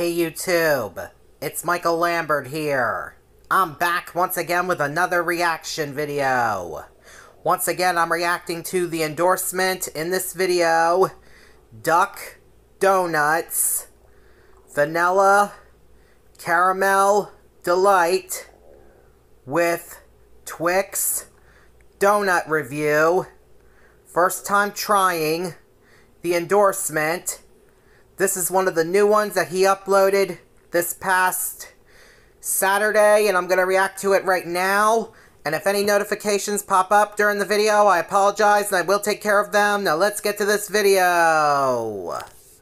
Hey YouTube, it's Michael Lambert here. I'm back once again with another reaction video. Once again, I'm reacting to the endorsement in this video, Duck Donuts Vanilla Caramel Delight with Twix Donut Review. First time trying the endorsement. This is one of the new ones that he uploaded this past Saturday, and I'm going to react to it right now. And if any notifications pop up during the video, I apologize, and I will take care of them. Now let's get to this video.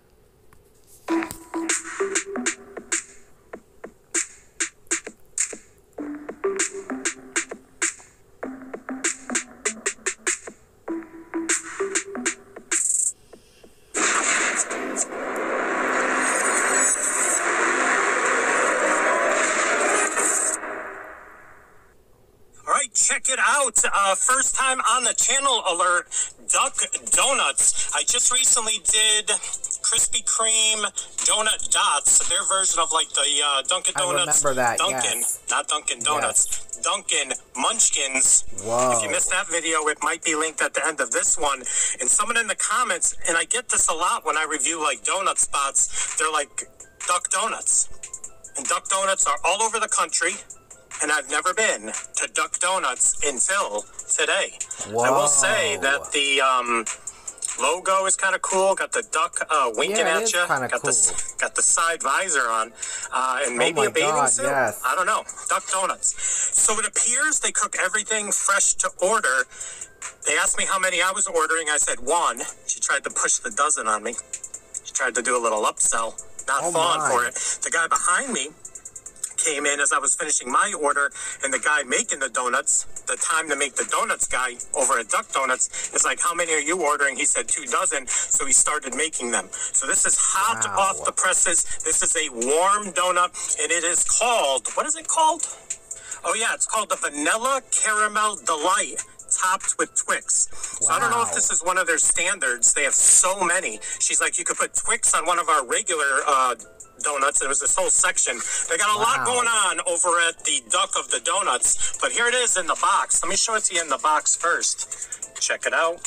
Check it out. First time on the channel alert, Duck Donuts. I just recently did Krispy Kreme Donut Dots, their version of like the Dunkin' Donuts. I remember that, Dunkin', yes. not Dunkin' Donuts. Yes. Dunkin' Munchkins. Whoa. If you missed that video, it might be linked at the end of this one. And someone in the comments, and I get this a lot when I review like donut spots, they're like, Duck Donuts. And Duck Donuts are all over the country. And I've never been to Duck Donuts until today. Whoa. I will say that the logo is kind of cool. Got the duck winking at you. Got cool. the side visor on. And maybe a bathing suit. Yes. I don't know. Duck Donuts. So it appears they cook everything fresh to order. They asked me how many I was ordering. I said one. She tried to push the dozen on me. She tried to do a little upsell. Not falling for it. The guy behind me came in as I was finishing my order, and the guy making the donuts, the time to make the donuts guy over at Duck Donuts, is like, how many are you ordering? He said 2 dozen, so he started making them. So this is hot off the presses. This is a warm donut, and it is called, what is it called? Oh yeah, it's called the Vanilla Caramel Delight, topped with Twix. So I don't know if this is one of their standards. They have so many. She's like, you could put Twix on one of our regular donuts. There was this whole section. They got a lot going on over at the Duck of the Donuts, but here it is in the box. Let me show it to you in the box first. Check it out.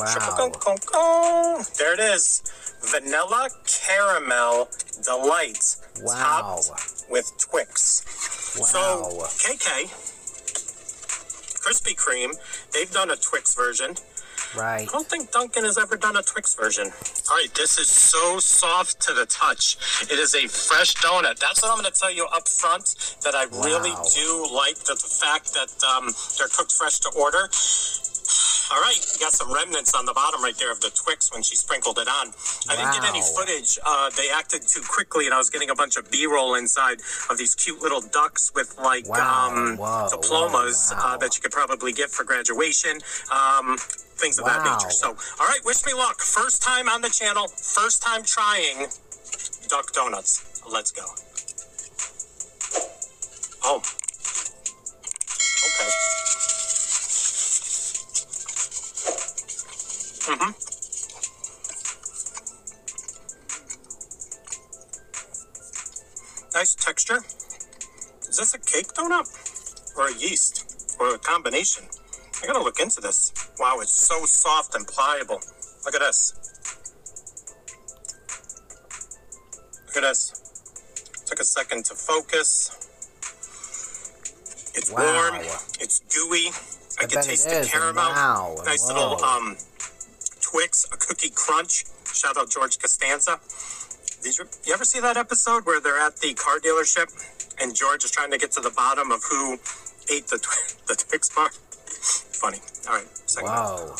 Wow. There it is. Vanilla Caramel Delight, topped with Twix. Wow. So KK, Krispy Kreme, they've done a Twix version. Right. I don't think Dunkin' has ever done a Twix version. All right, this is so soft to the touch. It is a fresh donut. That's what I'm going to tell you up front, that I really do like the fact that they're cooked fresh to order. All right, you got some remnants on the bottom right there of the Twix when she sprinkled it on. I didn't get any footage. They acted too quickly, and I was getting a bunch of B-roll inside of these cute little ducks with like diplomas that you could probably get for graduation. Things of that nature. So, all right, wish me luck. First time on the channel, first time trying Duck Donuts. Let's go. Oh. Okay. Nice texture. Is this a cake donut or a yeast or a combination? I gotta look into this. Wow, it's so soft and pliable. Look at this. Look at this. Took a second to focus. It's warm. It's gooey. I can taste the caramel. Nice little Twix, a cookie crunch. Shout out George Costanza. You ever see that episode where they're at the car dealership and George is trying to get to the bottom of who ate the Twix bar? Funny. All right. Wow.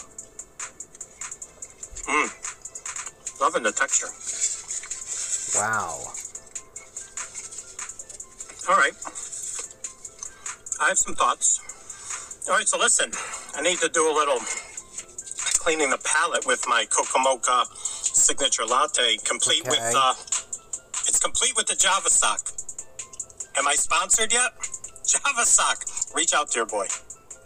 Loving the texture. Wow. All right. I have some thoughts. All right, so listen. I need to do a little cleaning the palette with my Coca Mocha signature latte, complete with it's complete with the Java sock. Am I sponsored yet? Java sock. Reach out to your boy.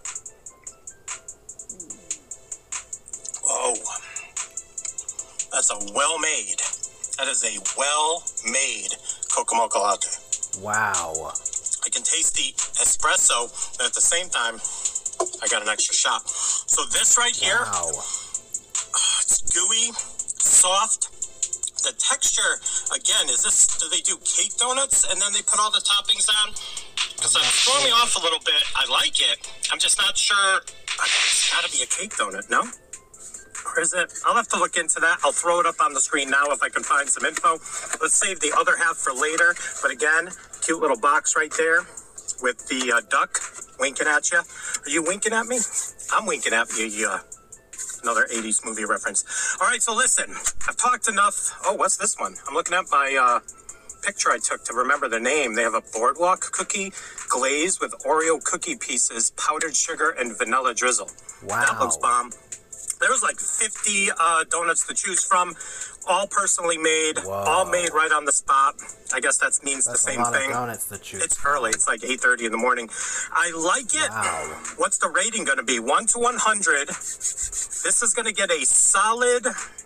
Whoa. That's a well-made. That is a well-made Cocomoco latte. Wow. I can taste the espresso, and at the same time, I got an extra shot. So this right here, Wow. it's gooey, soft. The texture, again, is this, do they do cake donuts and then they put all the toppings on? Because it's throwing me off a little bit. I like it. I'm just not sure. It's got to be a cake donut, no? Or is it? I'll have to look into that. I'll throw it up on the screen now if I can find some info. Let's save the other half for later. But again, cute little box right there with the duck winking at you. Are you winking at me? I'm winking at you. Another 80s movie reference. All right, so listen. I've talked enough. Oh, what's this one? I'm looking at my picture I took to remember the name. They have a boardwalk cookie glazed with Oreo cookie pieces, powdered sugar, and vanilla drizzle. Wow. That looks bomb. There's like 50 donuts to choose from, all personally made, Whoa. all made right on the spot. I guess that means That's the same a lot thing. Of donuts to choose It's from. early. It's like 8:30 in the morning. I like it. Wow. What's the rating going to be? 1 to 100. This is going to get a solid...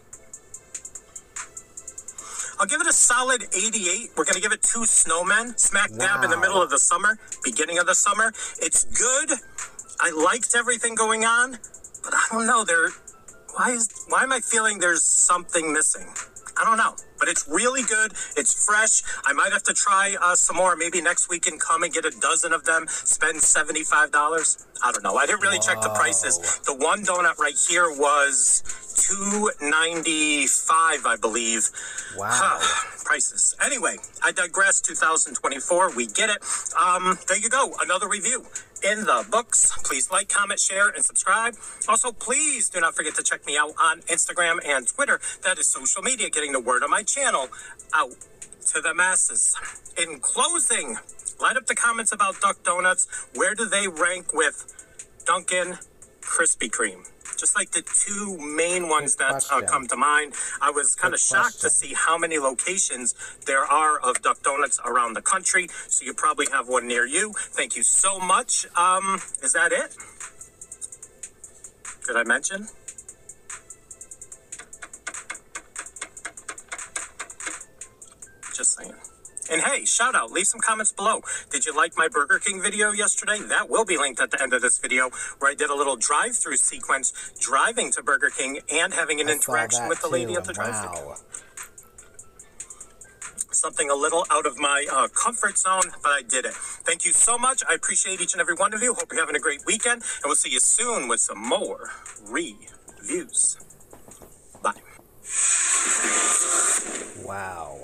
I'll give it a solid 88. We're going to give it 2 snowmen, smack dab in the Wow. middle of the summer, beginning of the summer. It's good. I liked everything going on, but I don't know. Why am I feeling there's something missing? I don't know, but it's really good. It's fresh. I might have to try some more. Maybe next weekend come and get a dozen of them. Spend $75. I don't know. I didn't really check the prices. The one donut right here was $2.95, I believe. Wow. Prices. Anyway, I digress. 2024. We get it. There you go. Another review in the books. Please like, comment, share, and subscribe. Also, please do not forget to check me out on Instagram and Twitter. That is social media, getting the word of my channel out to the masses. In closing, light up the comments about Duck Donuts. Where do they rank with Dunkin' Krispy Kreme? Just like the 2 main ones that come to mind. I was kind of shocked to see how many locations there are of Duck Donuts around the country. So you probably have one near you. Thank you so much. Is that it? Did I mention? Just saying. And hey, shout out, leave some comments below. Did you like my Burger King video yesterday? That will be linked at the end of this video, where I did a little drive-through sequence, driving to Burger King and having an interaction with the lady at the drive-through. Wow. Something a little out of my comfort zone, but I did it. Thank you so much. I appreciate each and every one of you. Hope you're having a great weekend, and we'll see you soon with some more reviews. Bye. Wow.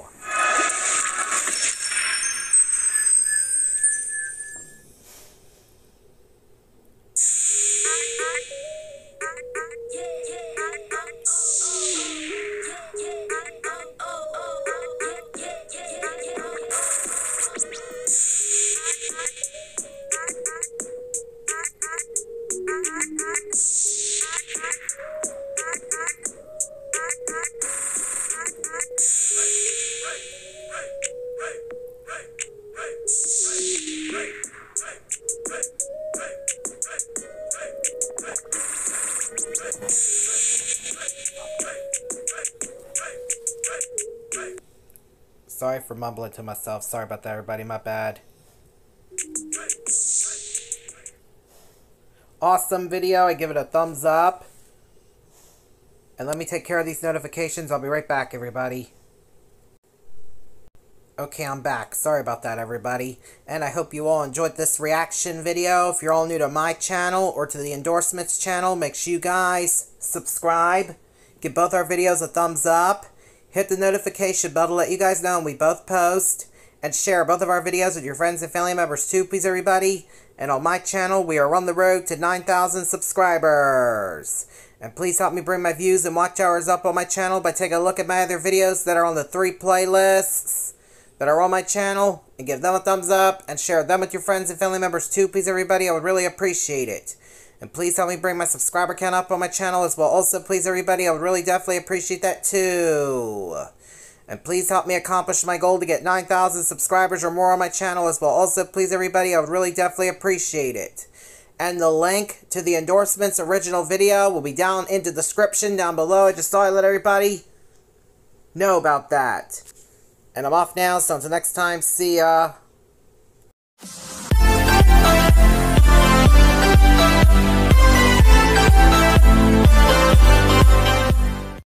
Sorry for mumbling to myself. Sorry about that, everybody. My bad. Awesome video. I give it a thumbs up. And let me take care of these notifications. I'll be right back, everybody. Okay, I'm back. Sorry about that, everybody. And I hope you all enjoyed this reaction video. If you're all new to my channel or to the endorsements channel, make sure you guys subscribe. Give both our videos a thumbs up. Hit the notification bell to let you guys know when we both post. And share both of our videos with your friends and family members too, please, everybody. And on my channel, we are on the road to 9,000 subscribers. And please help me bring my views and watch hours up on my channel by taking a look at my other videos that are on the 3 playlists that are on my channel, and give them a thumbs up, and share them with your friends and family members too, please, everybody. I would really appreciate it. And please help me bring my subscriber count up on my channel as well. Also, please, everybody, I would really definitely appreciate that too. And please help me accomplish my goal to get 9,000 subscribers or more on my channel as well. Also, please, everybody, I would really definitely appreciate it. And the link to the endorsements original video will be down in the description down below. I just thought I'd let everybody know about that. And I'm off now, so until next time, see ya!